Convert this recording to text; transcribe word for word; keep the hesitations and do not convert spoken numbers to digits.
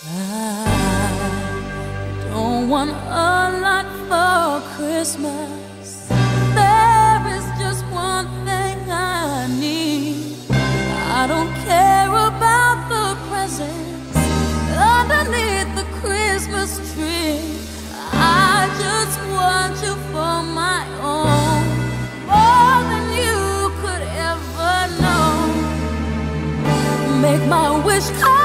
I don't want a lot for Christmas. There is just one thing I need. I don't care about the presents underneath the Christmas tree. I just want you for my own, more than you could ever know. Make my wish come